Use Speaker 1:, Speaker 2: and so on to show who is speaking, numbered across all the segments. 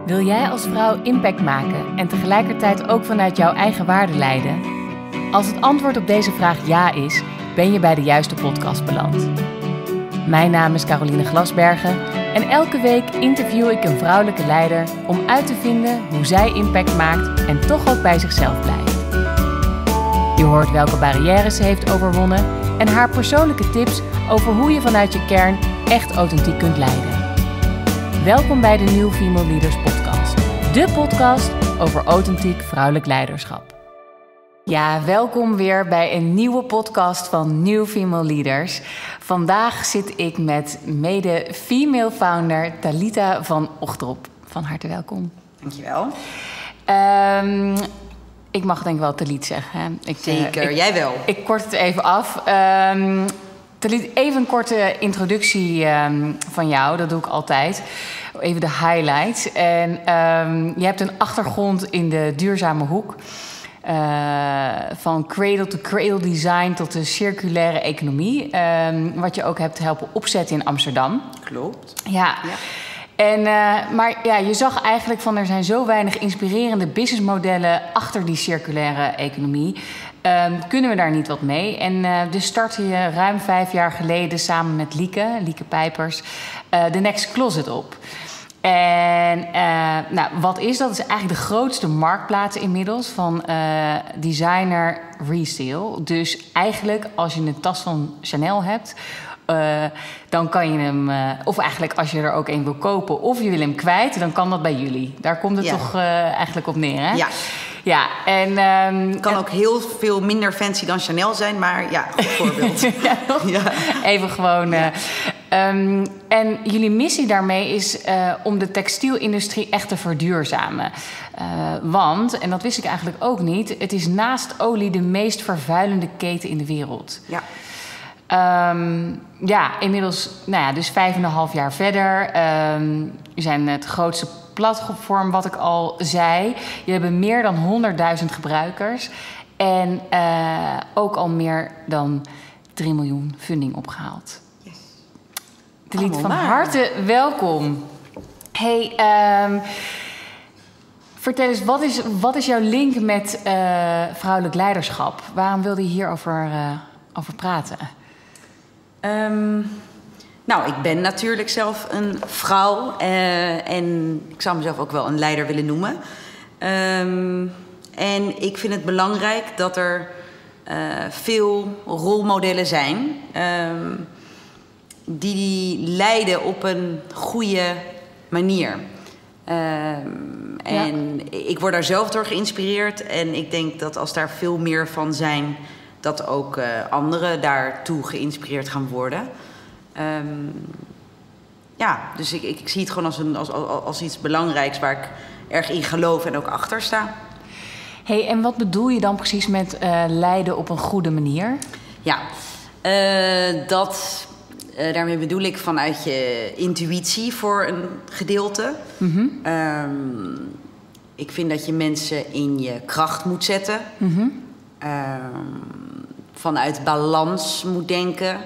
Speaker 1: Wil jij als vrouw impact maken en tegelijkertijd ook vanuit jouw eigen waarden leiden? Als het antwoord op deze vraag ja is, ben je bij de juiste podcast beland. Mijn naam is Caroline Glasbergen en elke week interview ik een vrouwelijke leider om uit te vinden hoe zij impact maakt en toch ook bij zichzelf blijft. Je hoort welke barrières ze heeft overwonnen en haar persoonlijke tips over hoe je vanuit je kern echt authentiek kunt leiden. Welkom bij de New Female Leaders podcast. De podcast over authentiek vrouwelijk leiderschap. Ja, welkom weer bij een nieuwe podcast van New Female Leaders. Vandaag zit ik met mede-female founder Talita van Ochtrop. Van harte welkom.
Speaker 2: Dankjewel.
Speaker 1: Ik mag denk ik wel Talit zeggen. Hè?
Speaker 2: Zeker, jij wel.
Speaker 1: Ik kort het even af. Talit, even een korte introductie van jou. Dat doe ik altijd. Even de highlights. En je hebt een achtergrond in de duurzame hoek. Van cradle-to-cradle design tot de circulaire economie. Wat je ook hebt helpen opzetten in Amsterdam.
Speaker 2: Klopt.
Speaker 1: Ja. Maar ja, je zag eigenlijk van er zijn zo weinig inspirerende businessmodellen achter die circulaire economie. Kunnen we daar niet wat mee? En dus startte je ruim 5 jaar geleden samen met Lieke Pijpers, The Next Closet op. En wat is dat? Dat is eigenlijk de grootste marktplaats inmiddels van designer resale. Dus eigenlijk als je een tas van Chanel hebt, dan kan je hem, of eigenlijk als je er ook een wil kopen of je wil hem kwijt, dan kan dat bij jullie. Daar komt het toch eigenlijk op neer, hè?
Speaker 2: Ja.
Speaker 1: Ja, en
Speaker 2: kan ook heel veel minder fancy dan Chanel zijn, maar ja, goed voorbeeld.
Speaker 1: Ja. Even gewoon. En jullie missie daarmee is om de textielindustrie echt te verduurzamen. Want, en dat wist ik eigenlijk ook niet, het is naast olie de meest vervuilende keten in de wereld.
Speaker 2: Ja.
Speaker 1: Inmiddels dus 5,5 jaar verder. We zijn het grootste platform, wat ik al zei. Je hebt meer dan 100.000 gebruikers. En ook al meer dan 3 miljoen funding opgehaald.
Speaker 2: Yes.
Speaker 1: Talit, van harte welkom. Hey, vertel eens, wat is jouw link met vrouwelijk leiderschap? Waarom wilde je hierover over praten?
Speaker 2: Ik ben natuurlijk zelf een vrouw en ik zou mezelf ook wel een leider willen noemen. En ik vind het belangrijk dat er veel rolmodellen zijn die leiden op een goede manier. En ik word daar zelf door geïnspireerd en ik denk dat als daar veel meer van zijn, dat ook anderen daartoe geïnspireerd gaan worden. Dus ik zie het gewoon als iets belangrijks waar ik erg in geloof en ook achter sta.
Speaker 1: Hey, en wat bedoel je dan precies met leiden op een goede manier?
Speaker 2: Ja, daarmee bedoel ik vanuit je intuïtie voor een gedeelte.
Speaker 1: Mm-hmm.
Speaker 2: Ik vind dat je mensen in je kracht moet zetten.
Speaker 1: Mm-hmm.
Speaker 2: Vanuit balans moet denken.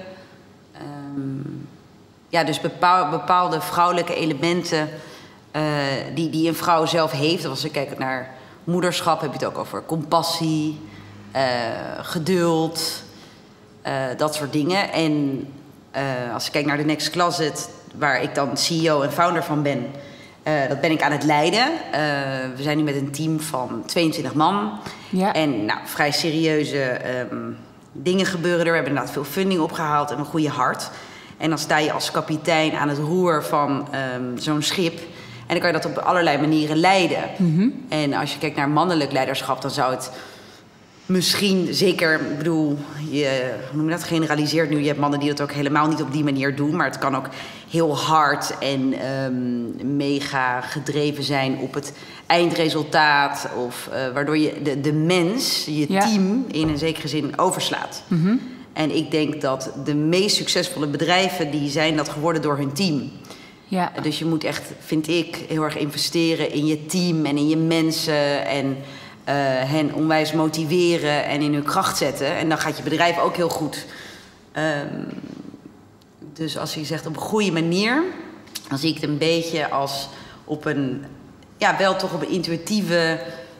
Speaker 2: Dus bepaalde vrouwelijke elementen die een vrouw zelf heeft. Als ik kijk naar moederschap, heb je het ook over compassie, geduld, dat soort dingen. En als ik kijk naar The Next Closet, waar ik dan CEO en founder van ben, dat ben ik aan het leiden. We zijn nu met een team van 22 man.
Speaker 1: Ja.
Speaker 2: En vrij serieuze dingen gebeuren er. We hebben inderdaad veel funding opgehaald en een goede hart. En dan sta je als kapitein aan het roer van zo'n schip. En dan kan je dat op allerlei manieren leiden.
Speaker 1: Mm-hmm.
Speaker 2: En als je kijkt naar mannelijk leiderschap, dan zou het misschien zeker, hoe noem je dat, generaliseert nu. Je hebt mannen die dat ook helemaal niet op die manier doen. Maar het kan ook heel hard en mega gedreven zijn op het eindresultaat. Of waardoor je de mens, je team, in een zekere zin overslaat.
Speaker 1: Mm-hmm.
Speaker 2: En ik denk dat de meest succesvolle bedrijven, die zijn dat geworden door hun team.
Speaker 1: Ja.
Speaker 2: Dus je moet echt, vind ik, heel erg investeren in je team en in je mensen. En hen onwijs motiveren en in hun kracht zetten. En dan gaat je bedrijf ook heel goed. Dus als je zegt op een goede manier, dan zie ik het een beetje als op een wel toch op een intuïtieve,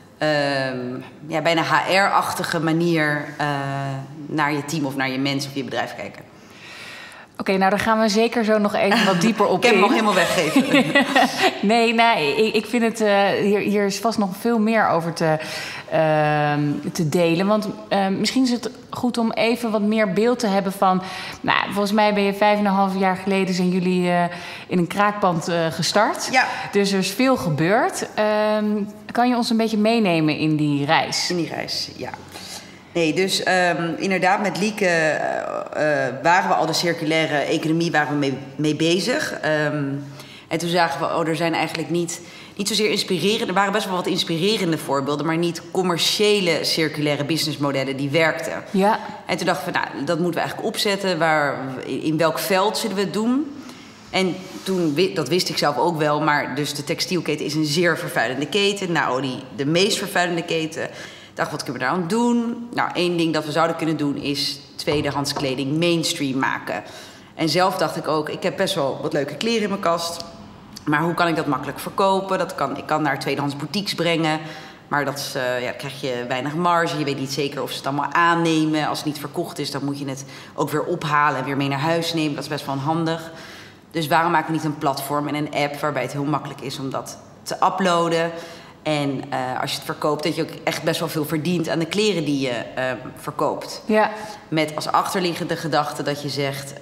Speaker 2: bijna HR-achtige manier naar je team of naar je mensen of je bedrijf kijken.
Speaker 1: Oké, nou daar gaan we zeker zo nog even wat dieper op in.
Speaker 2: Ik heb hem nog helemaal weggeven.
Speaker 1: Nee, ik vind het... hier is vast nog veel meer over te delen. Want misschien is het goed om even wat meer beeld te hebben van... Nou, volgens mij ben je 5,5 jaar geleden... zijn jullie in een kraakpand gestart. Ja. Dus er is veel gebeurd. Kan je ons een beetje meenemen in die reis? In die reis, ja.
Speaker 2: Nee, dus inderdaad, met Lieke waren we al de circulaire economie waren we mee bezig. En toen zagen we, er zijn eigenlijk niet zozeer inspirerende... Er waren best wel wat inspirerende voorbeelden... maar niet commerciële circulaire businessmodellen die werkten. Ja. En toen dachten we, nou, dat moeten we eigenlijk opzetten. In welk veld zullen we het doen? En toen, dat wist ik zelf ook wel... maar dus de textielketen is een zeer vervuilende keten. Nou, de meest vervuilende keten... Ik dacht, wat kunnen we daar aan doen? Nou, één ding dat we zouden kunnen doen is tweedehands kleding mainstream maken. En zelf dacht ik ook, ik heb best wel wat leuke kleren in mijn kast. Maar hoe kan ik dat makkelijk verkopen? Ik kan naar tweedehands boutiques brengen. Maar dan krijg je weinig marge. Je weet niet zeker of ze het allemaal aannemen. Als het niet verkocht is, dan moet je het ook weer ophalen en weer mee naar huis nemen. Dat is best wel handig. Dus waarom maken we niet een platform en een app waarbij het heel makkelijk is om dat te uploaden... En als je het verkoopt, dat je ook echt best wel veel verdient aan de kleren die je verkoopt. Ja. Met als achterliggende gedachte dat je zegt...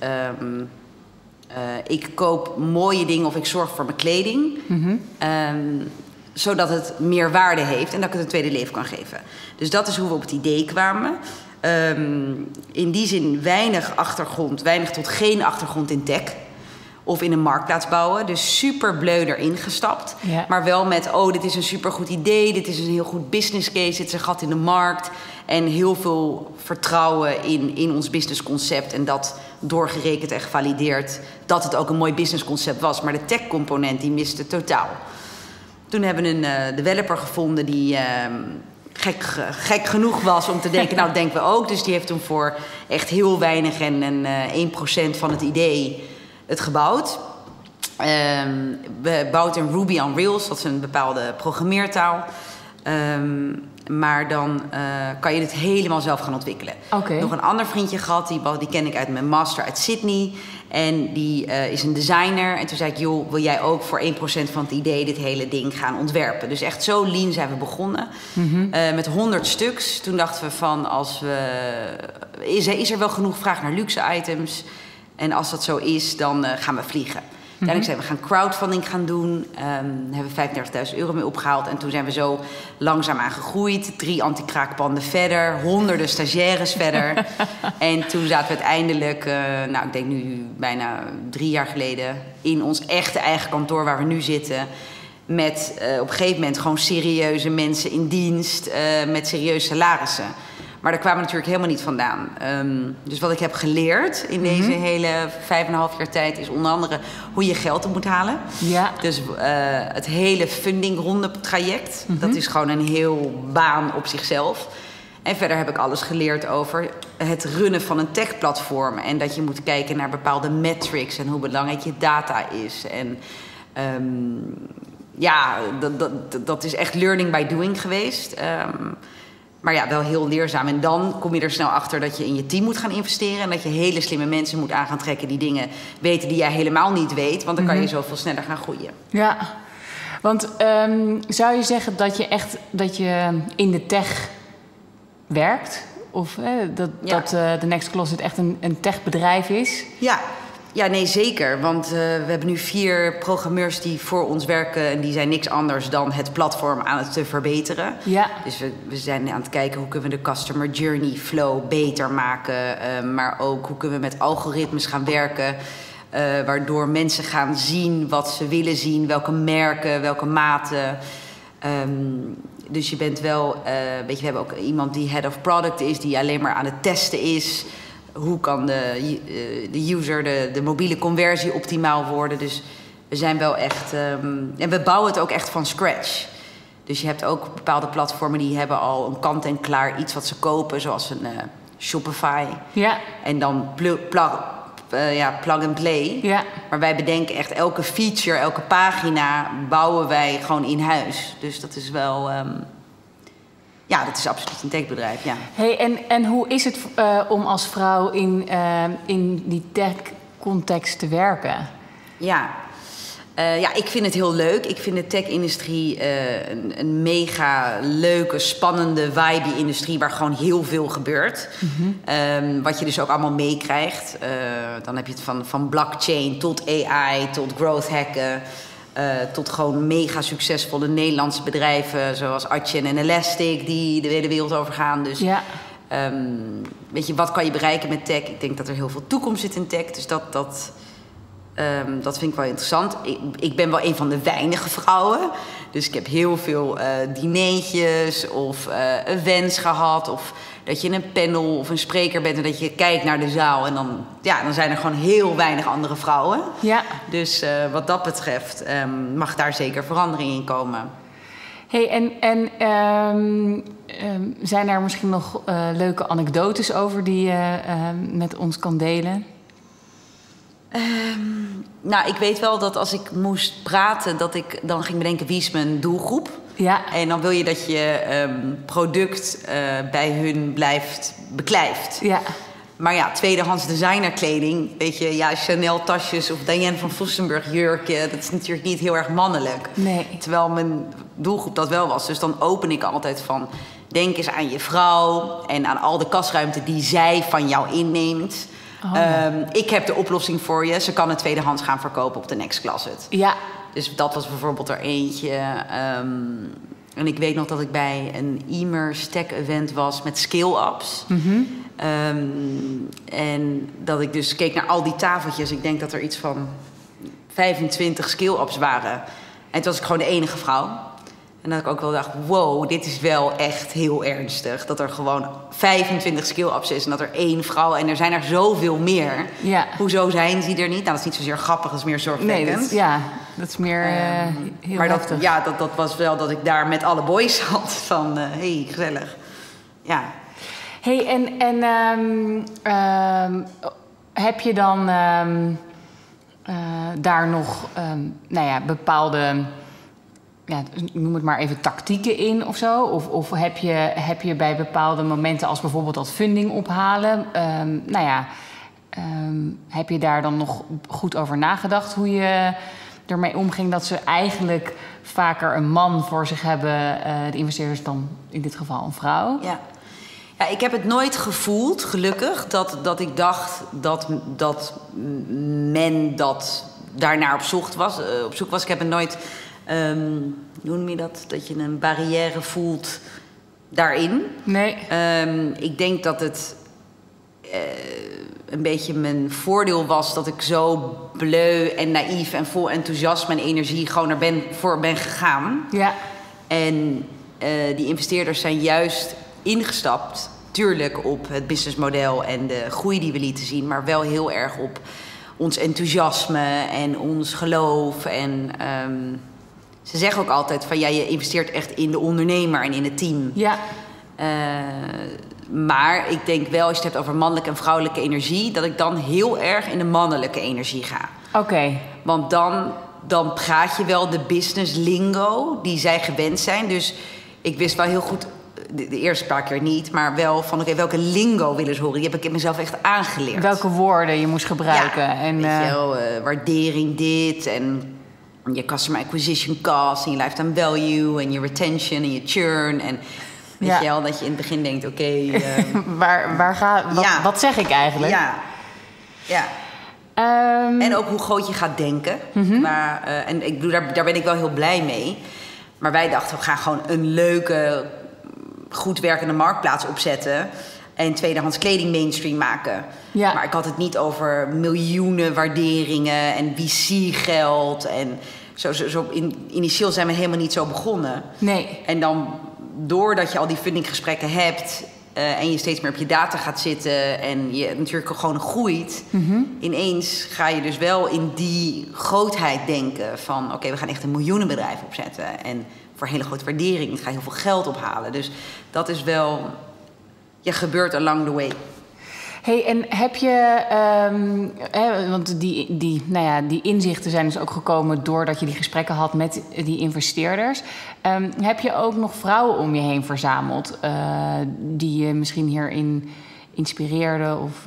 Speaker 2: ik koop mooie dingen of ik zorg voor mijn kleding. Mm-hmm. Zodat het meer waarde heeft en dat ik het een tweede leven kan geven. Dus dat is hoe we op het idee kwamen. In die zin weinig tot geen achtergrond in tech... Of in een marktplaats bouwen. Dus super bleu erin gestapt. Ja. Maar wel met, dit is een supergoed idee. Dit is een heel goed business case. Dit is een gat in de markt. En heel veel vertrouwen in ons businessconcept. En dat doorgerekend en gevalideerd dat het ook een mooi businessconcept was. Maar de tech-component die miste totaal. Toen hebben we een developer gevonden die... Gek genoeg was om te denken, nou, dat denken we ook. Dus die heeft toen voor echt heel weinig en 1% van het idee... het gebouwd. We bouwen in Ruby on Rails. Dat is een bepaalde programmeertaal. Maar dan kan je het helemaal zelf gaan ontwikkelen. Okay. Nog een ander vriendje gehad. Die ken ik uit mijn master uit Sydney. En die is een designer. En toen zei ik, joh, wil jij ook voor 1% van het idee... dit hele ding gaan ontwerpen? Dus echt zo lean zijn we begonnen. Mm-hmm. Met 100 stuks. Toen dachten we van, is er wel genoeg vraag naar luxe items... En als dat zo is, dan gaan we vliegen. Uiteindelijk zijn we gaan crowdfunding gaan doen. Hebben we €35.000 mee opgehaald. En toen zijn we zo langzaamaan gegroeid. 3 anti-kraakpanden verder. Honderden stagiaires verder. En toen zaten we uiteindelijk, ik denk nu bijna 3 jaar geleden... in ons echte eigen kantoor waar we nu zitten... met op een gegeven moment gewoon serieuze mensen in dienst... met serieuze salarissen... Maar daar kwamen we natuurlijk helemaal niet vandaan. Dus wat ik heb geleerd in deze hele 5,5 jaar tijd... is onder andere hoe je geld op moet halen. Ja. Dus het hele fundingronde traject... dat is gewoon een heel baan op zichzelf. En verder heb ik alles geleerd over het runnen van een tech-platform. En dat je moet kijken naar bepaalde metrics... en hoe belangrijk je data is. En dat is echt learning by doing geweest... Maar ja, wel heel leerzaam. En dan kom je er snel achter dat je in je team moet gaan investeren... en dat je hele slimme mensen moet aan gaan trekken... die dingen weten die jij helemaal niet weet. Want dan kan je zoveel sneller gaan groeien. Ja,
Speaker 1: want zou je zeggen dat je in de tech werkt? Of dat The Next Closet echt een techbedrijf is?
Speaker 2: Ja, nee, zeker. Want we hebben nu 4 programmeurs die voor ons werken... en die zijn niks anders dan het platform aan het te verbeteren. Ja. Dus we zijn aan het kijken hoe kunnen we de customer journey flow beter maken. Maar ook hoe kunnen we met algoritmes gaan werken... waardoor mensen gaan zien wat ze willen zien. Welke merken, welke maten... Dus je bent wel... we hebben ook iemand die head of product is... die alleen maar aan het testen is... Hoe kan de user, de mobiele conversie optimaal worden? Dus we zijn wel echt... en we bouwen het ook echt van scratch. Dus je hebt ook bepaalde platformen die hebben al een kant-en-klaar iets wat ze kopen. Zoals een Shopify. Ja. En dan plug and play.
Speaker 1: Ja.
Speaker 2: Maar wij bedenken echt elke feature, elke pagina bouwen wij gewoon in huis. Dus dat is wel... dat is absoluut een techbedrijf, ja.
Speaker 1: Hey, en hoe is het om als vrouw in die tech-context te werken?
Speaker 2: Ja, ik vind het heel leuk. Ik vind de tech-industrie een mega leuke, spannende, vibe-industrie... waar gewoon heel veel gebeurt. Mm-hmm. Wat je dus ook allemaal meekrijgt. Dan heb je het van blockchain tot AI, tot growth hacken... tot gewoon mega succesvolle Nederlandse bedrijven... zoals Adyen en Elastic, die de hele wereld overgaan. Dus
Speaker 1: ja.
Speaker 2: Weet je, wat kan je bereiken met tech? Ik denk dat er heel veel toekomst zit in tech. Dus dat vind ik wel interessant. Ik ben wel een van de weinige vrouwen. Dus ik heb heel veel dineetjes of events gehad... of dat je in een panel of een spreker bent... en dat je kijkt naar de zaal... en dan zijn er gewoon heel weinig andere vrouwen.
Speaker 1: Ja.
Speaker 2: Dus wat dat betreft mag daar zeker verandering in komen.
Speaker 1: Hey, zijn er misschien nog leuke anekdotes over... die je met ons kan delen?
Speaker 2: Ik weet wel dat als ik moest praten... dat ik dan ging bedenken wie is mijn doelgroep.
Speaker 1: Ja.
Speaker 2: En dan wil je dat je product bij hun blijft beklijft.
Speaker 1: Ja.
Speaker 2: Maar ja, tweedehands designerkleding... weet je, Chanel tasjes of Diane van Fossenburg jurkje... dat is natuurlijk niet heel erg mannelijk.
Speaker 1: Nee.
Speaker 2: Terwijl mijn doelgroep dat wel was. Dus dan open ik altijd van... denk eens aan je vrouw en aan al de kasruimte die zij van jou inneemt... Ik heb de oplossing voor je. Ze kan het tweedehands gaan verkopen op de Next Closet. Ja. Dus dat was bijvoorbeeld er eentje. En ik weet nog dat ik bij een e-merse tech event was met scale-ups. Mm-hmm. En dat ik dus keek naar al die tafeltjes. Ik denk dat er iets van 25 scale-ups waren. En toen was ik gewoon de enige vrouw. En dat ik ook wel dacht, wow, dit is wel echt heel ernstig. Dat er gewoon 25 skill-ups is en dat er 1 vrouw... en er zijn er zoveel meer. Ja. Hoezo zijn ze er niet? Nou, dat is niet zozeer grappig, dat is meer zorgwekkend.
Speaker 1: Nee, dat is meer heel
Speaker 2: maar
Speaker 1: heftig.
Speaker 2: Dat was wel dat ik daar met alle boys zat. Van, hey, gezellig. Ja.
Speaker 1: Hey, heb je dan daar nog bepaalde... noem het maar even tactieken in of zo? Of heb je bij bepaalde momenten als bijvoorbeeld dat funding ophalen... heb je daar dan nog goed over nagedacht... hoe je ermee omging dat ze eigenlijk vaker een man voor zich hebben... de investeerders dan in dit geval een vrouw?
Speaker 2: Ja, ik heb het nooit gevoeld, gelukkig... dat ik dacht dat men dat daarnaar op zoek was. Ik heb het nooit... hoe noem je dat? Dat je een barrière voelt daarin. Nee. Ik denk dat het een beetje mijn voordeel was... dat ik zo bleu en naïef en vol enthousiasme en energie... gewoon voor ben gegaan. Ja. En die investeerders zijn juist ingestapt... tuurlijk op het businessmodel en de groei die we lieten zien... maar wel heel erg op ons enthousiasme en ons geloof en... Ze zeggen ook altijd van, je investeert echt in de ondernemer en in het team. Ja. Maar ik denk wel, als je het hebt over mannelijke en vrouwelijke energie... dat ik dan heel erg in de mannelijke energie ga. Oké. Want dan praat je wel de business lingo die zij gewend zijn. Dus ik wist wel heel goed, de eerste paar keer niet... maar wel van, welke lingo willen ze horen? Die heb ik mezelf echt aangeleerd.
Speaker 1: Welke woorden je moest gebruiken.
Speaker 2: Ja, weet je wel, waardering dit en... je customer acquisition cost en je lifetime value... en je retention en je churn. En weet je wel, dat je in het begin denkt...
Speaker 1: wat zeg ik eigenlijk?
Speaker 2: Ja. En ook hoe groot je gaat denken. Mm-hmm. Maar, en ik bedoel, daar ben ik wel heel blij mee. Maar wij dachten, we gaan gewoon een leuke... goed werkende marktplaats opzetten... en tweedehands kleding mainstream maken. Ja. Maar ik had het niet over miljoenen waarderingen... en VC-geld en... Initieel zijn we helemaal niet zo begonnen. Nee. En dan, doordat je al die fundinggesprekken hebt... en je steeds meer op je data gaat zitten... en je natuurlijk gewoon groeit... Mm-hmm. Ineens ga je dus wel in die grootheid denken... van oké, we gaan echt een miljoenenbedrijf opzetten... en voor hele grote waardering. Ik ga heel veel geld ophalen. Dus dat is wel... gebeurt along the way.
Speaker 1: Hey, en heb je, want die inzichten zijn dus ook gekomen doordat je die gesprekken had met die investeerders. Heb je ook nog vrouwen om je heen verzameld die je misschien hierin inspireerden? Of,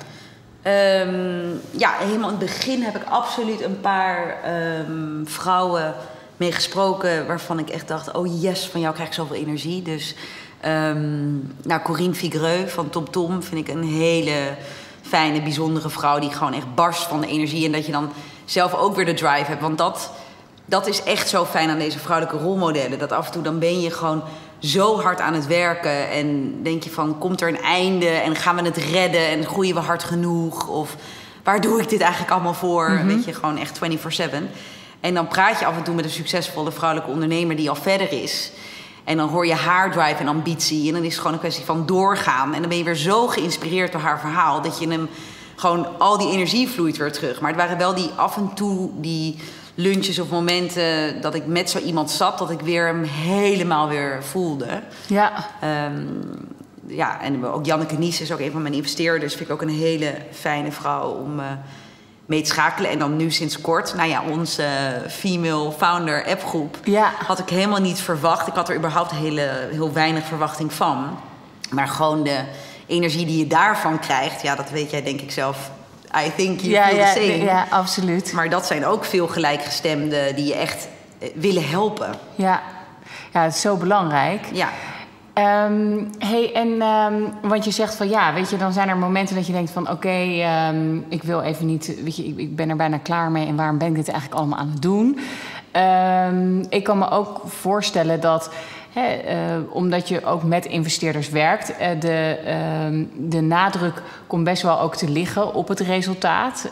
Speaker 2: helemaal in het begin heb ik absoluut een paar vrouwen mee gesproken waarvan ik echt dacht, oh yes, van jou krijg ik zoveel energie. Dus Corinne Vigreux van TomTom vind ik een hele fijne, bijzondere vrouw die gewoon echt barst van de energie. En dat je dan zelf ook weer de drive hebt. Want dat is echt zo fijn aan deze vrouwelijke rolmodellen. Dat af en toe dan ben je gewoon zo hard aan het werken. En denk je van, komt er een einde? En gaan we het redden? En groeien we hard genoeg? Of waar doe ik dit eigenlijk allemaal voor? Mm-hmm. Weet je, gewoon echt 24/7. En dan praat je af en toe met een succesvolle vrouwelijke ondernemer die al verder is. En dan hoor je haar drive en ambitie. En dan is het gewoon een kwestie van doorgaan. En dan ben je weer zo geïnspireerd door haar verhaal dat je hem gewoon al die energie vloeit weer terug. Maar het waren wel die af en toe die lunches of momenten dat ik met zo iemand zat, dat ik weer hem helemaal weer voelde. Ja. En ook Janneke Nies is ook een van mijn investeerders. Vind ik ook een hele fijne vrouw om mee te schakelen. En dan nu sinds kort, onze female founder appgroep. Ja. Had ik helemaal niet verwacht. Ik had er überhaupt heel weinig verwachting van. Maar gewoon de energie die je daarvan krijgt, dat weet jij denk ik zelf. I think you feel the same.
Speaker 1: Ja, absoluut.
Speaker 2: Maar dat zijn ook veel gelijkgestemden die je echt willen helpen. Ja,
Speaker 1: het is zo belangrijk. Ja. Want je zegt van weet je, dan zijn er momenten dat je denkt van ik wil even niet, weet je, ik ben er bijna klaar mee en waarom ben ik dit eigenlijk allemaal aan het doen? Ik kan me ook voorstellen dat omdat je ook met investeerders werkt, de nadruk komt best wel ook te liggen op het resultaat.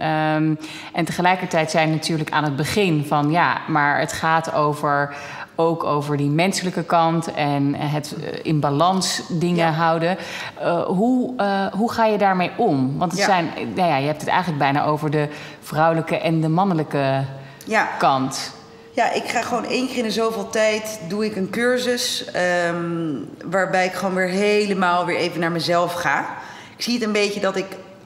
Speaker 1: En tegelijkertijd zijn natuurlijk aan het begin van maar het gaat ook over die menselijke kant en het in balans dingen houden. Hoe ga je daarmee om? Want het zijn, je hebt het eigenlijk bijna over de vrouwelijke en de mannelijke kant.
Speaker 2: Ja, ik ga gewoon 1 keer in de zoveel tijd doe ik een cursus waarbij ik gewoon weer helemaal weer even naar mezelf ga. Ik zie het een beetje dat ik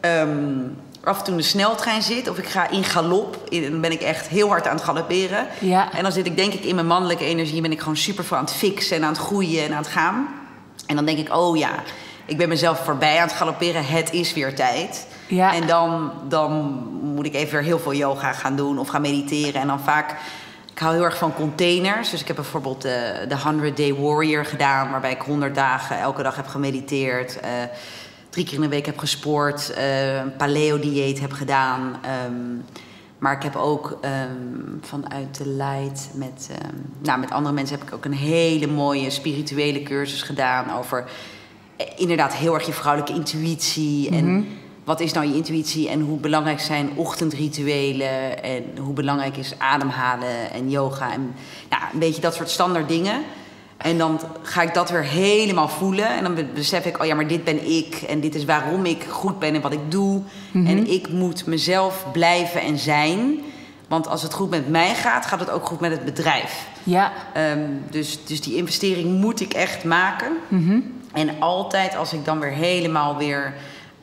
Speaker 2: af en toe in de sneltrein zit of ik ga in galop. Dan ben ik echt heel hard aan het galopperen. Ja. En dan zit ik denk ik in mijn mannelijke energie, ben ik gewoon super veel aan het fixen en aan het groeien en aan het gaan. En dan denk ik, ik ben mezelf voorbij aan het galopperen, het is weer tijd. Ja. En dan moet ik even weer heel veel yoga gaan doen of gaan mediteren. En dan vaak, ik hou heel erg van containers. Dus ik heb bijvoorbeeld de 100 Day Warrior gedaan, waarbij ik 100 dagen elke dag heb gemediteerd. 3 keer in de week heb gesport, een paleo-dieet heb gedaan. Maar ik heb ook vanuit de Light met andere mensen heb ik ook een hele mooie spirituele cursus gedaan over inderdaad heel erg je vrouwelijke intuïtie. En wat is nou je intuïtie en hoe belangrijk zijn ochtendrituelen en hoe belangrijk is ademhalen en yoga en een beetje dat soort standaard dingen. En dan ga ik dat weer helemaal voelen. En dan besef ik, maar dit ben ik. En dit is waarom ik goed ben en wat ik doe. Mm-hmm. En ik moet mezelf blijven en zijn. Want als het goed met mij gaat, gaat het ook goed met het bedrijf. Ja. Dus die investering moet ik echt maken. Mm-hmm. En altijd als ik dan weer helemaal weer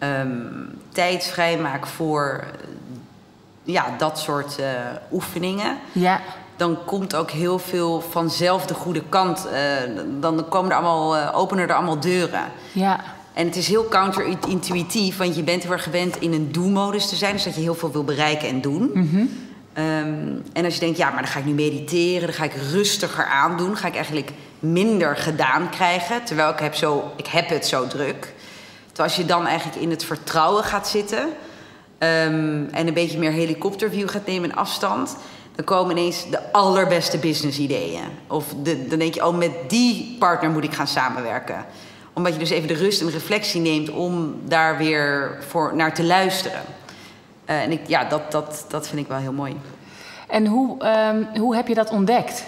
Speaker 2: tijd vrijmaak voor dat soort oefeningen. Ja. Dan komt ook heel veel vanzelf de goede kant. Dan openen er allemaal deuren. Ja. En het is heel counterintuïtief, want je bent heel erg gewend in een do-modus te zijn. Dus dat je heel veel wil bereiken en doen. Mm-hmm. En als je denkt, maar dan ga ik nu mediteren, dan ga ik rustiger aandoen. Ga ik eigenlijk minder gedaan krijgen, terwijl ik heb het zo druk. Terwijl als je dan eigenlijk in het vertrouwen gaat zitten en een beetje meer helikopterview gaat nemen in afstand, dan komen ineens de allerbeste business ideeën. Of dan denk je, met die partner moet ik gaan samenwerken. Omdat je dus even de rust en de reflectie neemt om daar weer naar te luisteren. Dat vind ik wel heel mooi.
Speaker 1: En hoe heb je dat ontdekt?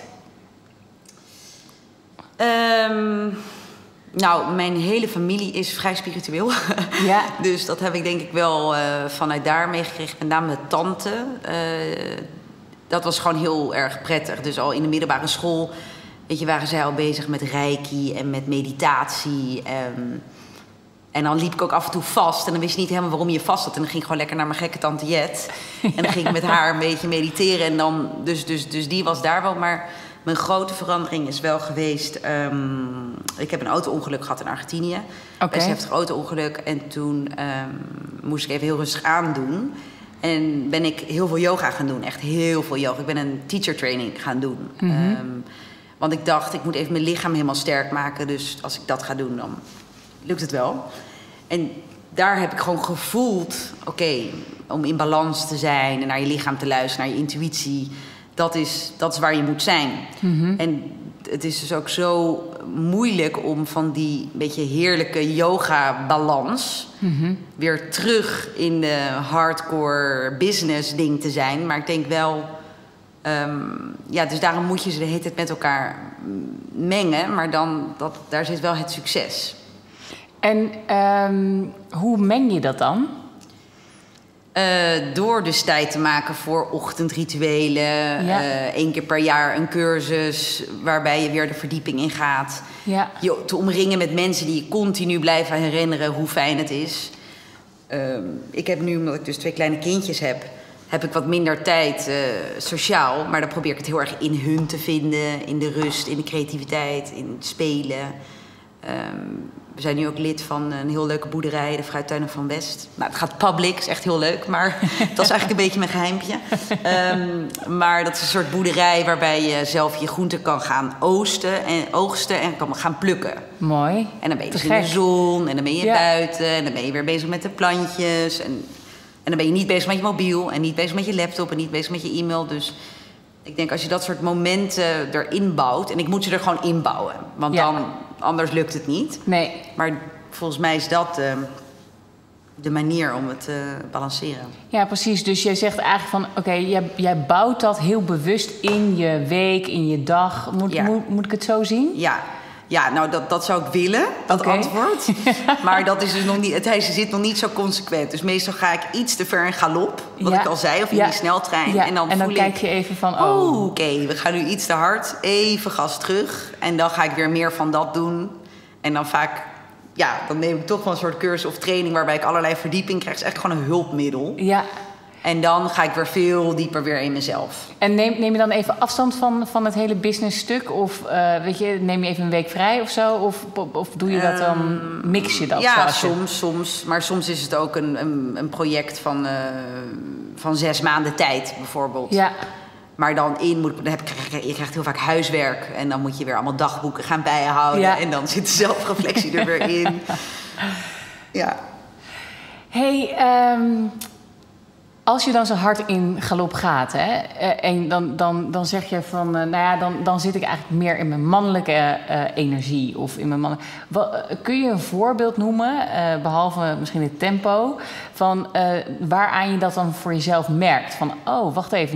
Speaker 2: Mijn hele familie is vrij spiritueel. Ja. Dus dat heb ik denk ik wel vanuit daar meegekregen. Met name mijn tante. Dat was gewoon heel erg prettig. Dus al in de middelbare school waren zij al bezig met reiki en met meditatie. En dan liep ik ook af en toe vast. En dan wist je niet helemaal waarom je vast zat. En dan ging ik gewoon lekker naar mijn gekke tante Jet. En dan ging ik met haar een beetje mediteren. En dan, dus die was daar wel. Maar mijn grote verandering is wel geweest... ik heb een auto-ongeluk gehad in Argentinië. Best heftig auto-ongeluk. En toen moest ik even heel rustig aandoen. En ben ik heel veel yoga gaan doen. Echt heel veel yoga. Ik ben een teacher training gaan doen. Want ik dacht, ik moet even mijn lichaam helemaal sterk maken. Dus als ik dat ga doen, dan lukt het wel. En daar heb ik gewoon gevoeld... oké, om in balans te zijn en naar je lichaam te luisteren, naar je intuïtie... dat is waar je moet zijn. En het is dus ook zo moeilijk om van die beetje heerlijke yoga-balans... weer terug in de hardcore business ding te zijn. Maar ik denk wel... dus daarom moet je ze de hele tijd met elkaar mengen. Maar daar zit wel het succes.
Speaker 1: En hoe meng je dat dan?
Speaker 2: Door dus tijd te maken voor ochtendrituelen. 1 keer per jaar een cursus waarbij je weer de verdieping in gaat. Ja. Je te omringen met mensen die je continu blijven herinneren hoe fijn het is. Ik heb nu, omdat ik dus 2 kleine kindjes heb ik wat minder tijd sociaal. Maar dan probeer ik het heel erg in hun te vinden. In de rust, in de creativiteit, in het spelen. We zijn nu ook lid van een heel leuke boerderij, de Fruittuinen van West. Nou, het gaat public, is echt heel leuk, maar dat is eigenlijk een beetje mijn geheimpje. Maar dat is een soort boerderij waarbij je zelf je groenten kan gaan oogsten en kan gaan plukken.
Speaker 1: Mooi.
Speaker 2: En dan ben je dus in de zon en dan ben je buiten en dan ben je weer bezig met de plantjes. En dan ben je niet bezig met je mobiel en niet bezig met je laptop en niet bezig met je e-mail. Dus ik denk als je dat soort momenten erin bouwt... en ik moet ze er gewoon inbouwen, want anders lukt het niet.
Speaker 1: Nee.
Speaker 2: Maar volgens mij is dat de manier om het te balanceren. Ja,
Speaker 1: precies. Dus jij zegt eigenlijk van... oké, jij bouwt dat heel bewust in je week, in je dag. Moet ik het zo zien?
Speaker 2: Ja, nou dat zou ik willen, dat antwoord. Maar dat is dus nog niet, het zit nog niet zo consequent. Dus meestal ga ik iets te ver in galop, wat ik al zei, of in die sneltrein.
Speaker 1: Ja. En dan kijk je even van,
Speaker 2: oké, we gaan nu iets te hard, even gas terug. En dan ga ik weer meer van dat doen. En dan vaak, dan neem ik toch wel een soort cursus of training... waarbij ik allerlei verdieping krijg. Het is echt gewoon een hulpmiddel. Ja. En dan ga ik weer veel dieper weer in mezelf.
Speaker 1: En neem je dan even afstand van het hele businessstuk? Of neem je even een week vrij of zo? Of doe je dat dan, mix je dat?
Speaker 2: Ja, soms. Maar soms is het ook een project van 6 maanden tijd, bijvoorbeeld. Ja. Maar dan je krijgt heel vaak huiswerk. En dan moet je weer allemaal dagboeken gaan bijhouden. Ja. En dan zit de zelfreflectie er weer in. Ja.
Speaker 1: Hey, als je dan zo hard in galop gaat, hè, en dan zeg je van... dan zit ik eigenlijk meer in mijn mannelijke energie. Of in mijn kun je een voorbeeld noemen, behalve misschien het tempo... van waaraan je dat dan voor jezelf merkt? Van, wacht even,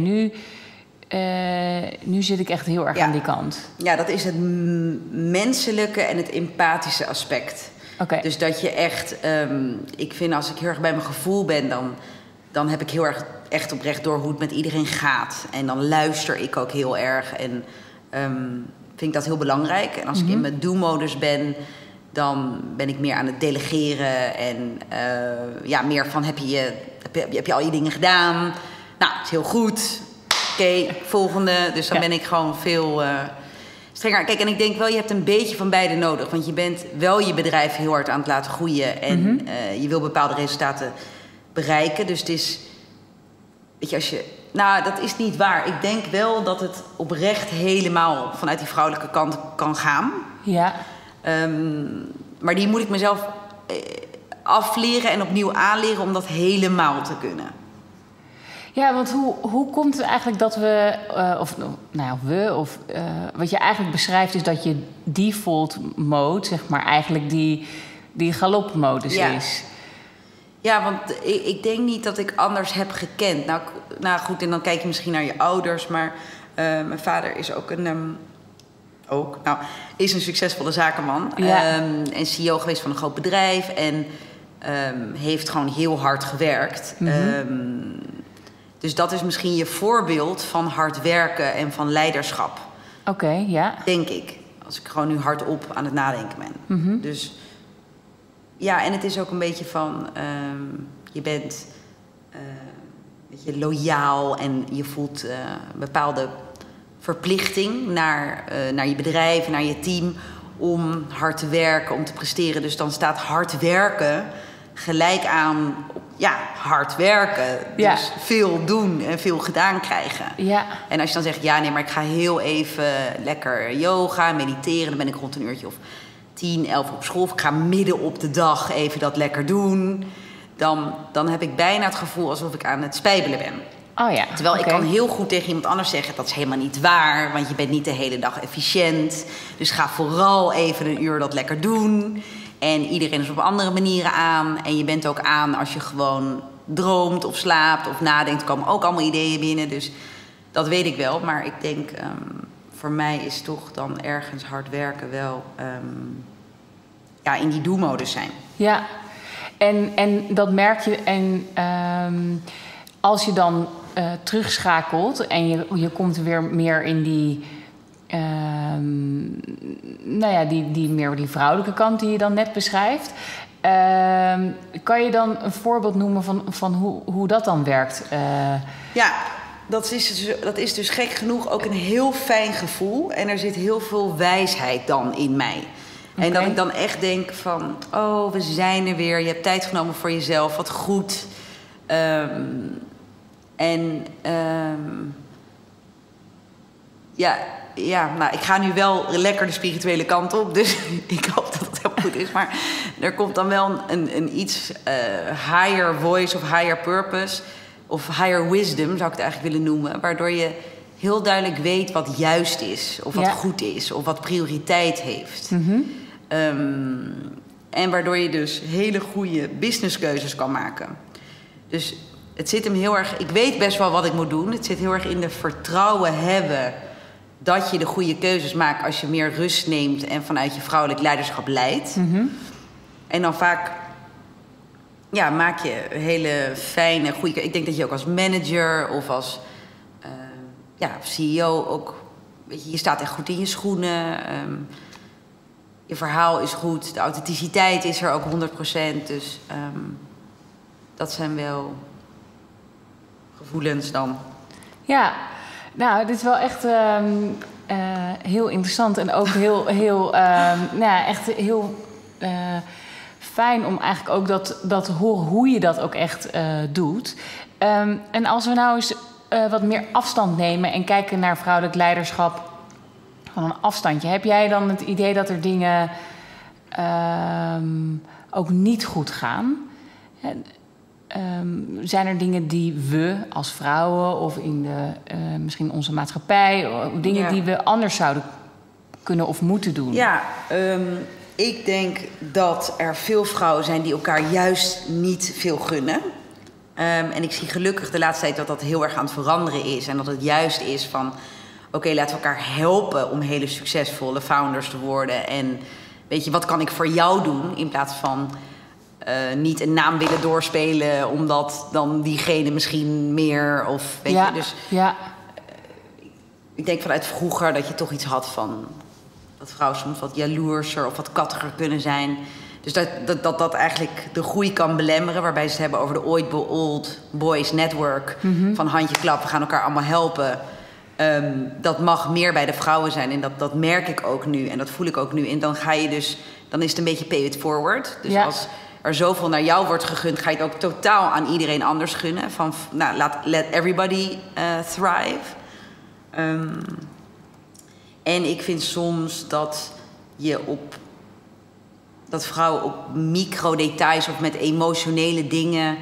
Speaker 1: nu zit ik echt heel erg aan die kant.
Speaker 2: Ja, dat is het menselijke en het empathische aspect.
Speaker 1: Okay.
Speaker 2: Dus dat je echt... ik vind als ik heel erg bij mijn gevoel ben... dan heb ik heel erg echt oprecht door hoe het met iedereen gaat. En dan luister ik ook heel erg. En vind ik dat heel belangrijk. En als ik in mijn do-modus ben... dan ben ik meer aan het delegeren. En meer van, heb je al je dingen gedaan? Nou, het is heel goed. Oké, volgende. Dus dan ben ik gewoon veel strenger. Kijk, en ik denk wel, je hebt een beetje van beide nodig. Want je bent wel je bedrijf heel hard aan het laten groeien. En je wil bepaalde resultaten bereiken. Dus het is... Weet je, als je... Nou, dat is niet waar. Ik denk wel dat het oprecht helemaal vanuit die vrouwelijke kant kan gaan. Ja. Maar die moet ik mezelf afleren en opnieuw aanleren om dat helemaal te kunnen.
Speaker 1: Ja, want hoe komt het eigenlijk dat we... wat je eigenlijk beschrijft is dat je default mode, zeg maar, eigenlijk die galopmodus is.
Speaker 2: Ja, want ik denk niet dat ik anders heb gekend. Nou goed, en dan kijk je misschien naar je ouders. Maar mijn vader is ook is een succesvolle zakenman. Ja. En CEO geweest van een groot bedrijf. En heeft gewoon heel hard gewerkt. Dus dat is misschien je voorbeeld van hard werken en van leiderschap.
Speaker 1: Oké, ja.
Speaker 2: Denk ik. Als ik gewoon nu hardop aan het nadenken ben. Dus... Ja, en het is ook een beetje van... je bent loyaal en je voelt een bepaalde verplichting naar je bedrijf, naar je team, om hard te werken, om te presteren. Dus dan staat hard werken gelijk aan hard werken.
Speaker 1: Ja.
Speaker 2: Dus veel doen en veel gedaan krijgen.
Speaker 1: Ja.
Speaker 2: En als je dan zegt, maar ik ga heel even lekker yoga, mediteren, dan ben ik rond een uurtje of 10, 11 op school, of ik ga midden op de dag even dat lekker doen, dan heb ik bijna het gevoel alsof ik aan het spijbelen ben.
Speaker 1: Oh ja.
Speaker 2: Terwijl ik kan heel goed tegen iemand anders zeggen, dat is helemaal niet waar, want je bent niet de hele dag efficiënt. Dus ga vooral even een uur dat lekker doen. En iedereen is op andere manieren aan. En je bent ook aan als je gewoon droomt of slaapt of nadenkt. Er komen ook allemaal ideeën binnen. Dus dat weet ik wel. Maar ik denk, voor mij is toch dan ergens hard werken wel in die do-modus zijn.
Speaker 1: Ja, en dat merk je. En als je dan terugschakelt en je komt weer meer in die... die vrouwelijke kant die je dan net beschrijft. Kan je dan een voorbeeld noemen van hoe dat dan werkt?
Speaker 2: Ja, dat is dus gek genoeg ook een heel fijn gevoel. En er zit heel veel wijsheid dan in mij. Okay. En dat ik dan echt denk van... oh, we zijn er weer. Je hebt tijd genomen voor jezelf. Wat goed. Ik ga nu wel lekker de spirituele kant op. Dus ik hoop dat het heel goed is. Maar er komt dan wel een iets higher voice of higher purpose... of higher wisdom, zou ik het eigenlijk willen noemen... waardoor je heel duidelijk weet wat juist is... of wat goed is, of wat prioriteit heeft.
Speaker 1: Mm-hmm.
Speaker 2: En waardoor je dus hele goede businesskeuzes kan maken. Dus het zit hem heel erg... Ik weet best wel wat ik moet doen. Het zit heel erg in de vertrouwen hebben... dat je de goede keuzes maakt als je meer rust neemt... en vanuit je vrouwelijk leiderschap leidt.
Speaker 1: Mm-hmm.
Speaker 2: En dan vaak maak je hele fijne, goede... Ik denk dat je ook als manager of als CEO ook... Weet je staat echt goed in je schoenen. Je verhaal is goed. De authenticiteit is er ook 100%. Dus dat zijn wel gevoelens dan.
Speaker 1: Ja, nou, dit is wel echt heel interessant. En ook echt heel fijn om eigenlijk ook dat te horen hoe je dat ook echt doet. En als we nou eens wat meer afstand nemen en kijken naar vrouwelijk leiderschap van een afstandje. Heb jij dan het idee dat er dingen ook niet goed gaan? Zijn er dingen die we als vrouwen of in misschien onze maatschappij... dingen die we anders zouden kunnen of moeten doen? Ja,
Speaker 2: ik denk dat er veel vrouwen zijn die elkaar juist niet veel gunnen. En ik zie gelukkig de laatste tijd dat heel erg aan het veranderen is. En dat het juist is van... Oké, laten we elkaar helpen om hele succesvolle founders te worden. En weet je, wat kan ik voor jou doen? In plaats van niet een naam willen doorspelen... omdat dan diegene misschien meer of... Weet je, dus ik denk vanuit vroeger dat je toch iets had van... dat vrouwen soms wat jaloerser of wat kattiger kunnen zijn... Dus dat eigenlijk de groei kan belemmeren... waarbij ze het hebben over de Old Boys Network...
Speaker 1: Mm-hmm.
Speaker 2: van handje klap, we gaan elkaar allemaal helpen... dat mag meer bij de vrouwen zijn. En dat merk ik ook nu. En dat voel ik ook nu. En dan dan is het een beetje pay it forward. Dus als er zoveel naar jou wordt gegund... ga je het ook totaal aan iedereen anders gunnen. Van, let everybody thrive. En ik vind soms dat vrouwen op microdetails... of met emotionele dingen...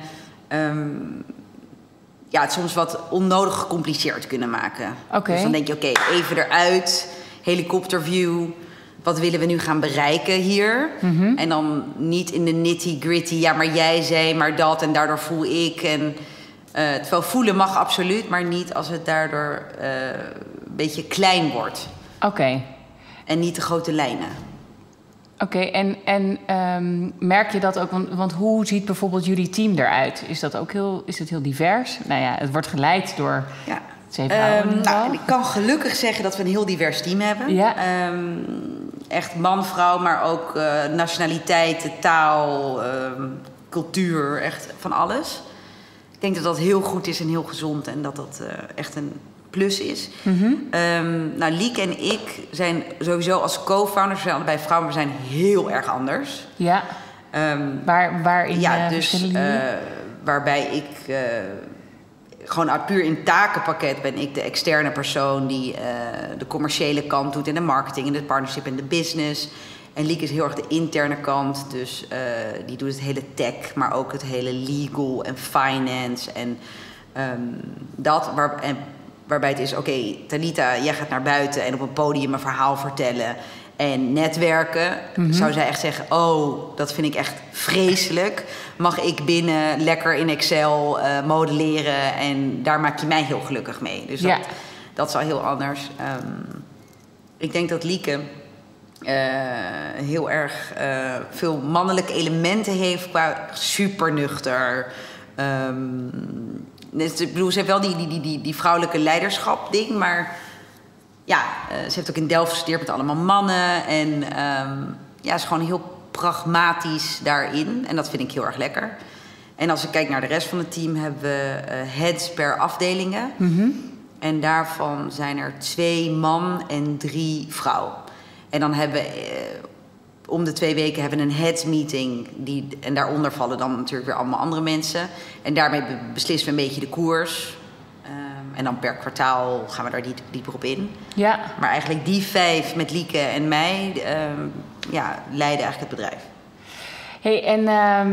Speaker 2: het soms wat onnodig gecompliceerd kunnen maken.
Speaker 1: Okay.
Speaker 2: Dus dan denk je, even eruit, helikopterview. Wat willen we nu gaan bereiken hier?
Speaker 1: Mm-hmm.
Speaker 2: En dan niet in de nitty-gritty, maar jij zei, maar dat en daardoor voel ik. En, terwijl voelen mag absoluut, maar niet als het daardoor een beetje klein wordt.
Speaker 1: Oké.
Speaker 2: En niet de grote lijnen.
Speaker 1: Oké, en merk je dat ook? Want hoe ziet bijvoorbeeld jullie team eruit? Is het heel divers? Nou ja, het wordt geleid door 7 vrouwen.
Speaker 2: Ik kan gelukkig zeggen dat we een heel divers team hebben.
Speaker 1: Ja.
Speaker 2: echt man, vrouw, maar ook nationaliteiten, taal, cultuur, echt van alles. Ik denk dat dat heel goed is en heel gezond en dat dat echt een plus is. Nou, Lieke en ik zijn sowieso als co-founders, we zijn allebei vrouwen, we zijn heel erg anders.
Speaker 1: Ja. Waarin
Speaker 2: dus waarbij ik gewoon puur in takenpakket ben ik de externe persoon die de commerciële kant doet en de marketing en de partnership en de business. En Lieke is heel erg de interne kant, dus die doet het hele tech, maar ook het hele legal en finance en waarbij het is, oké, Talita, jij gaat naar buiten en op een podium een verhaal vertellen en netwerken. Zou zij echt zeggen, oh, dat vind ik echt vreselijk. Mag ik binnen lekker in Excel modelleren en daar maak je mij heel gelukkig mee. Dus dat is al heel anders. Ik denk dat Lieke heel erg veel mannelijke elementen heeft qua supernuchter. Dus, ik bedoel, ze heeft wel die vrouwelijke leiderschap ding, maar ja, ze heeft ook in Delft gestudeerd met allemaal mannen. En ze is gewoon heel pragmatisch daarin. En dat vind ik heel erg lekker. En als ik kijk naar de rest van het team, hebben we heads per afdelingen. En daarvan zijn er 2 man en 3 vrouw. En dan hebben we om de 2 weken hebben we een heads meeting. En daaronder vallen dan natuurlijk weer allemaal andere mensen. En daarmee beslissen we een beetje de koers. En dan per kwartaal gaan we daar dieper op in. Ja. Maar eigenlijk die 5 met Lieke en mij leiden eigenlijk het bedrijf.
Speaker 1: Hey, en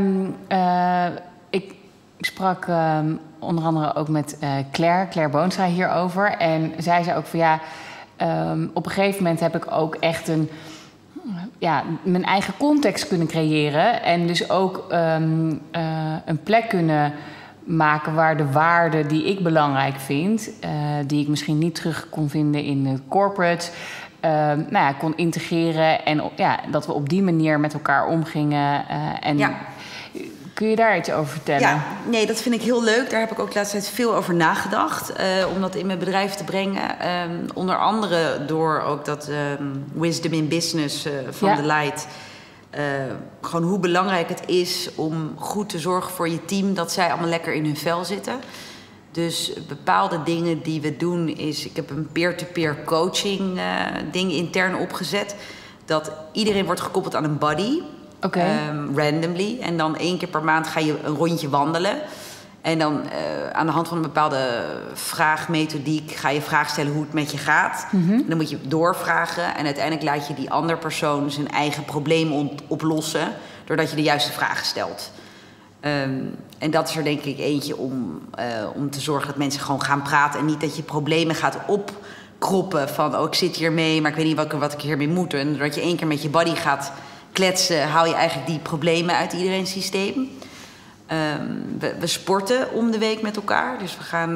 Speaker 1: ik sprak onder andere ook met Claire Boonstra hierover. En zij zei ook van op een gegeven moment heb ik ook echt mijn eigen context kunnen creëren. En dus ook een plek kunnen maken waar de waarden die ik belangrijk vind, die ik misschien niet terug kon vinden in het corporate, kon integreren. En dat we op die manier met elkaar omgingen. Kun je daar iets over vertellen?
Speaker 2: Ja, nee, dat vind ik heel leuk. Daar heb ik ook de laatste tijd veel over nagedacht. Om dat in mijn bedrijf te brengen. Onder andere door ook dat Wisdom in Business van The Light. Gewoon hoe belangrijk het is om goed te zorgen voor je team, dat zij allemaal lekker in hun vel zitten. Dus bepaalde dingen die we doen is, ik heb een peer-to-peer coaching ding intern opgezet. Dat iedereen wordt gekoppeld aan een buddy. Randomly. En dan 1 keer per maand ga je een rondje wandelen. En dan aan de hand van een bepaalde vraagmethodiek ga je vragen stellen hoe het met je gaat. En dan moet je doorvragen. En uiteindelijk laat je die andere persoon zijn eigen probleem oplossen, doordat je de juiste vragen stelt. En dat is er denk ik eentje om te zorgen dat mensen gewoon gaan praten. En niet dat je problemen gaat opkroppen van, ik zit hiermee, maar ik weet niet wat ik hiermee moet. En doordat je 1 keer met je buddy gaat kletsen, haal je eigenlijk die problemen uit iedereen's systeem. We sporten om de week met elkaar. Dus we gaan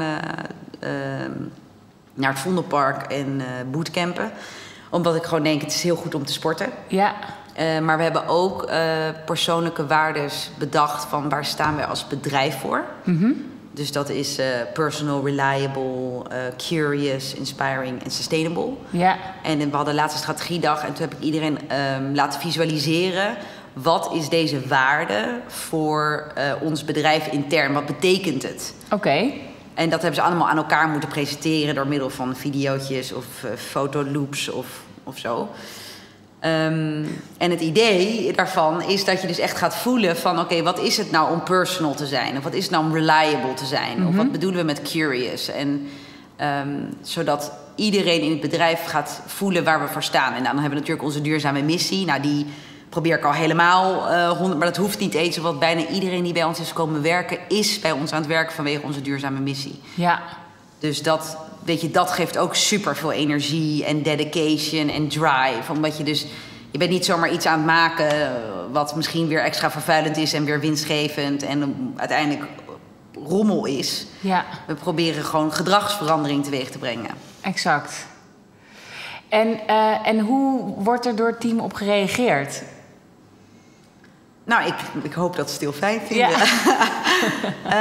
Speaker 2: naar het Vondelpark en bootcampen. Omdat ik gewoon denk, het is heel goed om te sporten. Ja. Maar we hebben ook persoonlijke waardes bedacht van waar staan wij als bedrijf voor. Dus dat is personal, reliable, curious, inspiring en sustainable. Ja. En we hadden de laatste strategiedag en toen heb ik iedereen laten visualiseren. Wat is deze waarde voor ons bedrijf intern? Wat betekent het? En dat hebben ze allemaal aan elkaar moeten presenteren door middel van videootjes of fotoloops of zo. En het idee daarvan is dat je dus echt gaat voelen van, wat is het nou om personal te zijn? Of wat is het nou om reliable te zijn? Of wat bedoelen we met curious? En zodat iedereen in het bedrijf gaat voelen waar we voor staan. En dan hebben we natuurlijk onze duurzame missie. Nou, die probeer ik al helemaal 100, maar dat hoeft niet eens. Want bijna iedereen die bij ons is komen werken, is bij ons aan het werken vanwege onze duurzame missie. Ja. Dus dat geeft ook super veel energie en dedication en drive. Omdat je bent niet zomaar iets aan het maken wat misschien weer extra vervuilend is en weer winstgevend en uiteindelijk rommel is. Ja. We proberen gewoon gedragsverandering teweeg te brengen. Exact.
Speaker 1: En hoe wordt er door het team op gereageerd?
Speaker 2: Nou, ik hoop dat ze het heel fijn vinden.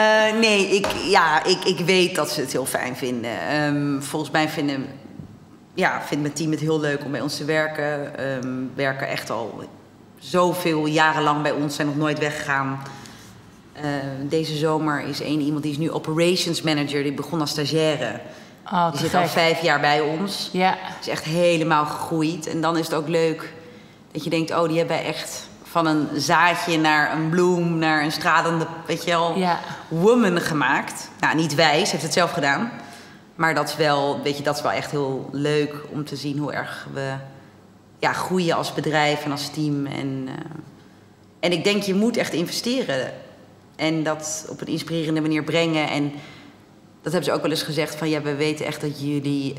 Speaker 2: Ja. Ik weet dat ze het heel fijn vinden. Volgens mij vinden vindt mijn team het heel leuk om bij ons te werken. Werken echt al zoveel jaren lang bij ons, zijn nog nooit weggegaan. Deze zomer is iemand die is nu operations manager. Die begon als stagiaire. Die zit al 5 jaar bij ons. Ja. Is echt helemaal gegroeid. En dan is het ook leuk dat je denkt... die hebben wij echt van een zaadje naar een bloem... naar een stralende, woman gemaakt. Nou, niet wij, ze heeft het zelf gedaan. Maar dat is wel, dat is wel echt heel leuk om te zien... hoe erg we groeien als bedrijf en als team. En ik denk, je moet echt investeren... En dat op een inspirerende manier brengen. En dat hebben ze ook wel eens gezegd van... we weten echt dat jullie...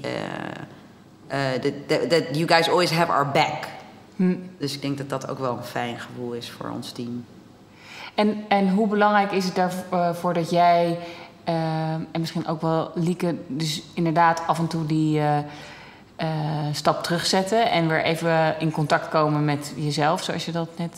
Speaker 2: that you guys always have our back. Dus ik denk dat dat ook wel een fijn gevoel is voor ons team.
Speaker 1: En hoe belangrijk is het daarvoor dat jij... en misschien ook wel Lieke... dus inderdaad af en toe die stap terugzetten... en weer even in contact komen met jezelf... zoals je dat net...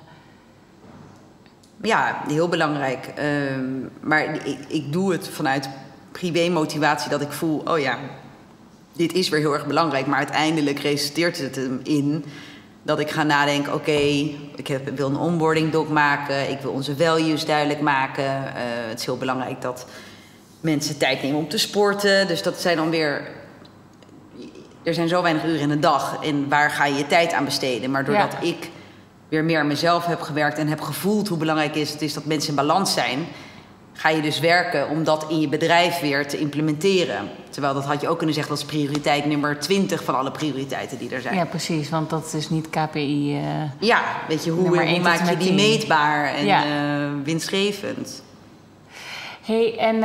Speaker 2: Ja, heel belangrijk. Maar ik doe het vanuit privé-motivatie dat ik voel... dit is weer heel erg belangrijk. Maar uiteindelijk resulteert het hem in dat ik ga nadenken... ik wil een onboarding doc maken. Ik wil onze values duidelijk maken. Het is heel belangrijk dat mensen tijd nemen om te sporten. Dus dat zijn dan weer... Er zijn zo weinig uren in de dag. En waar ga je je tijd aan besteden? Maar doordat ik... weer meer aan mezelf heb gewerkt en heb gevoeld hoe belangrijk het is dat mensen in balans zijn... ga je dus werken om dat in je bedrijf weer te implementeren. Terwijl dat had je ook kunnen zeggen, dat is prioriteit nummer 20 van alle prioriteiten die er zijn.
Speaker 1: Ja, precies, want dat is niet KPI.
Speaker 2: Hoe maak je die meetbaar en winstgevend?
Speaker 1: Hey, en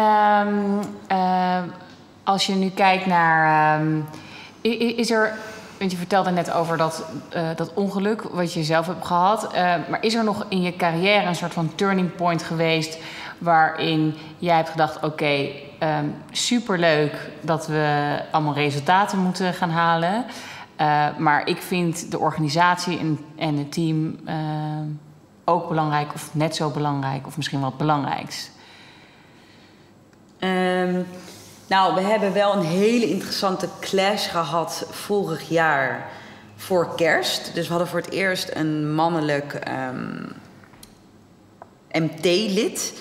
Speaker 1: als je nu kijkt naar... is er... Want je vertelde net over dat ongeluk wat je zelf hebt gehad. Maar is er nog in je carrière een soort van turning point geweest... waarin jij hebt gedacht, superleuk dat we allemaal resultaten moeten gaan halen. Maar ik vind de organisatie en het team ook belangrijk... of net zo belangrijk, of misschien wel het belangrijkst.
Speaker 2: We hebben wel een hele interessante clash gehad vorig jaar voor kerst. Dus we hadden voor het eerst een mannelijk MT-lid...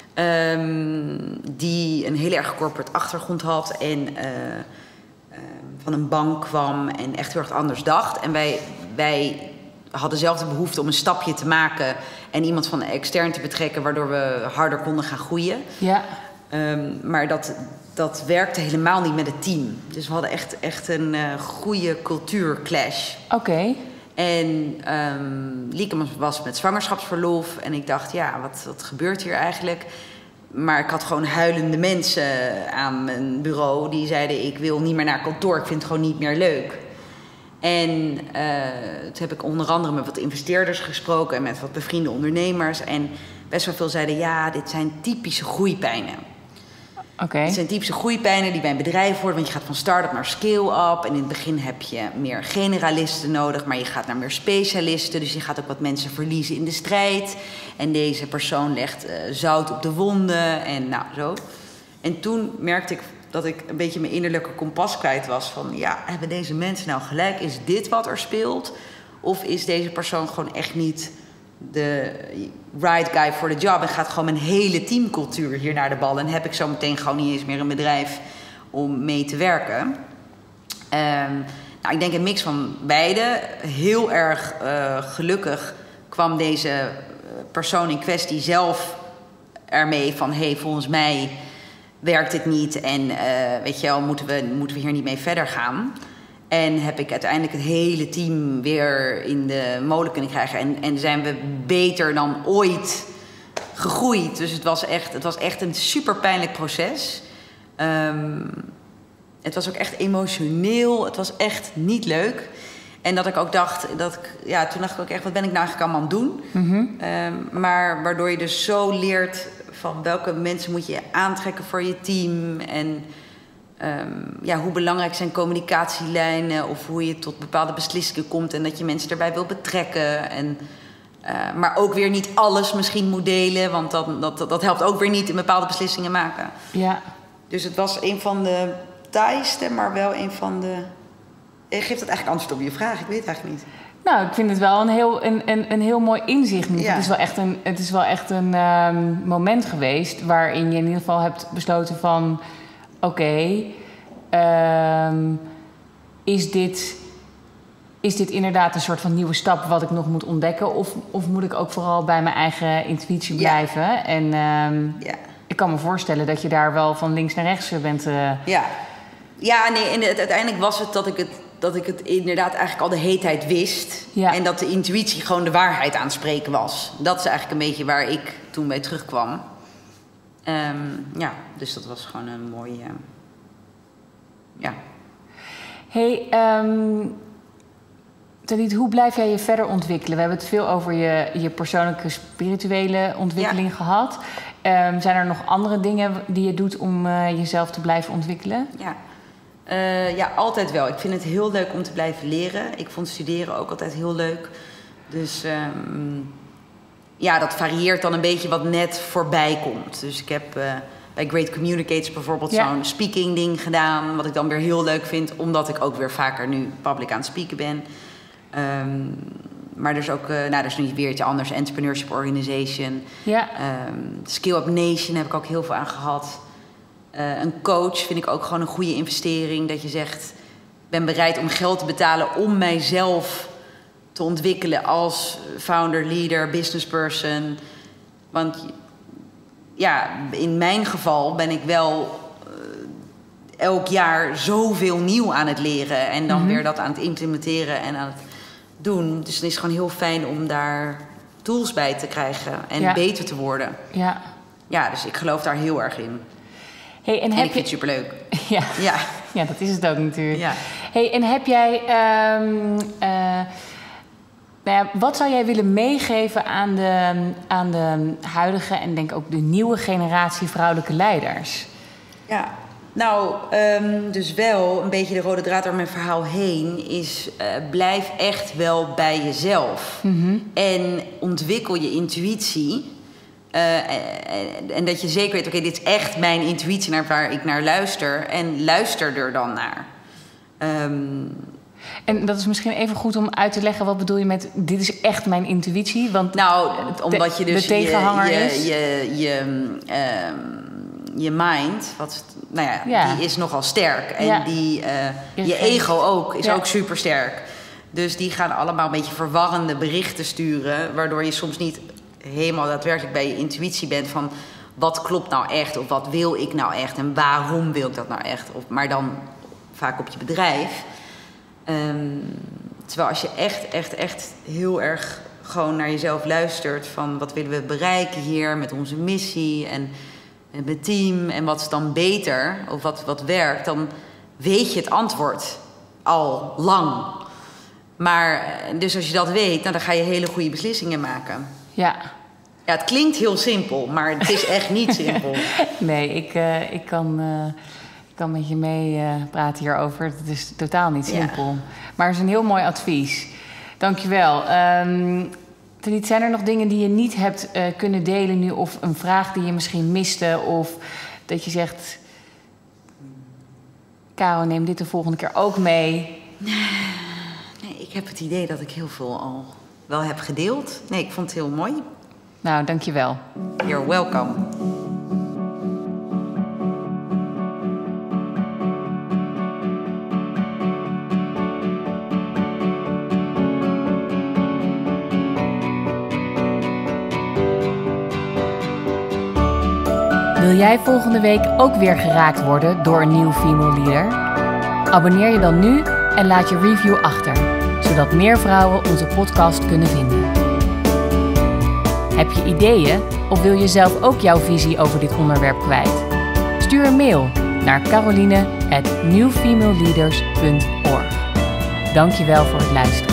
Speaker 2: die een heel erg corporate achtergrond had en van een bank kwam en echt heel erg anders dacht. En wij hadden zelf de behoefte om een stapje te maken en iemand van extern te betrekken... waardoor we harder konden gaan groeien. Ja. Maar dat werkte helemaal niet met het team. Dus we hadden echt een goede cultuurclash.
Speaker 1: Oké.
Speaker 2: En Lieke was met zwangerschapsverlof. En ik dacht, wat gebeurt hier eigenlijk? Maar ik had gewoon huilende mensen aan mijn bureau... die zeiden, ik wil niet meer naar kantoor. Ik vind het gewoon niet meer leuk. En toen heb ik onder andere met wat investeerders gesproken... en met wat bevriende ondernemers. En best wel veel zeiden, dit zijn typische groeipijnen.
Speaker 1: Okay.
Speaker 2: Het zijn typische groeipijnen die bij een bedrijf worden... want je gaat van start-up naar scale-up... en in het begin heb je meer generalisten nodig... maar je gaat naar meer specialisten... dus je gaat ook wat mensen verliezen in de strijd... en deze persoon legt zout op de wonden en zo. En toen merkte ik dat ik een beetje mijn innerlijke kompas kwijt was... van hebben deze mensen nou gelijk? Is dit wat er speelt? Of is deze persoon gewoon echt niet... de right guy for the job... en gaat gewoon mijn hele teamcultuur hier naar de bal... en heb ik zo meteen gewoon niet eens meer een bedrijf om mee te werken. Ik denk een mix van beide. Heel erg gelukkig kwam deze persoon in kwestie zelf ermee van... volgens mij werkt het niet en moeten we hier niet mee verder gaan... En heb ik uiteindelijk het hele team weer in de molen kunnen krijgen. En zijn we beter dan ooit gegroeid. Dus het was echt een super pijnlijk proces. Het was ook echt emotioneel. Het was echt niet leuk. En dat ik ook dacht... toen dacht ik ook echt, wat ben ik nou eigenlijk allemaal aan het doen? Mm-hmm. Maar waardoor je dus zo leert... van welke mensen moet je aantrekken voor je team... en hoe belangrijk zijn communicatielijnen... of hoe je tot bepaalde beslissingen komt... en dat je mensen erbij wil betrekken. Maar ook weer niet alles misschien moet delen... want dat helpt ook weer niet in bepaalde beslissingen maken.
Speaker 1: Ja.
Speaker 2: Dus het was een van de taaiste... maar wel een van de Geeft dat eigenlijk antwoord op je vraag? Ik weet het eigenlijk niet.
Speaker 1: Nou, ik vind het wel een heel mooi inzicht. Ja. Het is wel echt een moment geweest waarin je in ieder geval hebt besloten van... Oké, is dit inderdaad een soort van nieuwe stap wat ik nog moet ontdekken? Of moet ik ook vooral bij mijn eigen intuïtie blijven? Ja. En ik kan me voorstellen dat je daar wel van links naar rechts bent...
Speaker 2: Ja, nee, en uiteindelijk was het dat ik het inderdaad eigenlijk al de hele tijd wist. Ja. En dat de intuïtie gewoon de waarheid aan het spreken was. Dat is eigenlijk een beetje waar ik toen bij terugkwam. Dus dat was gewoon een mooie...
Speaker 1: Hey, Talit, hoe blijf jij je verder ontwikkelen? We hebben het veel over je persoonlijke spirituele ontwikkeling gehad. Zijn er nog andere dingen die je doet om jezelf te blijven ontwikkelen?
Speaker 2: Ja, altijd wel. Ik vind het heel leuk om te blijven leren. Ik vond studeren ook altijd heel leuk. Dus dat varieert dan een beetje wat net voorbij komt. Dus ik heb bij Great Communicators bijvoorbeeld zo'n speaking ding gedaan. Wat ik dan weer heel leuk vind, omdat ik ook weer vaker nu public aan het speaken ben. Maar er is ook, er is nu weer iets anders. Entrepreneurship Organization. Ja. Skill Up Nation heb ik ook heel veel aan gehad. Een coach vind ik ook gewoon een goede investering. Dat je zegt, ik ben bereid om geld te betalen om mijzelf te ontwikkelen als founder, leader, businessperson. Want in mijn geval ben ik wel elk jaar zoveel nieuw aan het leren. En dan weer dat aan het implementeren en aan het doen. Dus dan is het gewoon heel fijn om daar tools bij te krijgen en beter te worden. Ja, dus ik geloof daar heel erg in.
Speaker 1: Hey, en
Speaker 2: ik vind het superleuk.
Speaker 1: Ja, dat is het ook natuurlijk. Ja. Hey, en heb jij... wat zou jij willen meegeven aan de huidige en denk ook de nieuwe generatie vrouwelijke leiders? Ja,
Speaker 2: dus wel een beetje de rode draad door mijn verhaal heen is... blijf echt wel bij jezelf. Mm-hmm. En ontwikkel je intuïtie... en dat je zeker weet, oké, dit is echt mijn intuïtie naar waar ik naar luister. En luister er dan naar.
Speaker 1: En dat is misschien even goed om uit te leggen... wat bedoel je met, dit is echt mijn intuïtie? Want
Speaker 2: omdat je dus
Speaker 1: de tegenhanger is...
Speaker 2: je mind, die is nogal sterk. En je ego ook, is ook super sterk. Dus die gaan allemaal een beetje verwarrende berichten sturen... waardoor je soms niet... helemaal daadwerkelijk bij je intuïtie bent van... wat klopt nou echt of wat wil ik nou echt... en waarom wil ik dat nou echt? Maar dan vaak op je bedrijf. Terwijl als je echt heel erg gewoon naar jezelf luistert... van wat willen we bereiken hier met onze missie... en met mijn team en wat is dan beter of wat werkt... dan weet je het antwoord al lang. Maar dus als je dat weet, dan ga je hele goede beslissingen maken... Ja, het klinkt heel simpel, maar het is echt niet simpel.
Speaker 1: Nee, ik kan met je mee praten hierover. Het is totaal niet simpel. Ja. Maar het is een heel mooi advies. Dank je wel. Talit, zijn er nog dingen die je niet hebt kunnen delen nu... of een vraag die je misschien miste... of dat je zegt... Caro, neem dit de volgende keer ook mee?
Speaker 2: Nee, ik heb het idee dat ik heel veel al... wel heb gedeeld. Nee, ik vond het heel mooi.
Speaker 1: Nou, dank je wel.
Speaker 2: You're welcome.
Speaker 1: Wil jij volgende week ook weer geraakt worden door een nieuw female leader? Abonneer je dan nu en laat je review achter... zodat meer vrouwen onze podcast kunnen vinden. Heb je ideeën of wil je zelf ook jouw visie over dit onderwerp kwijt? Stuur een mail naar caroline@newfemaleleaders.org. Dank je wel voor het luisteren.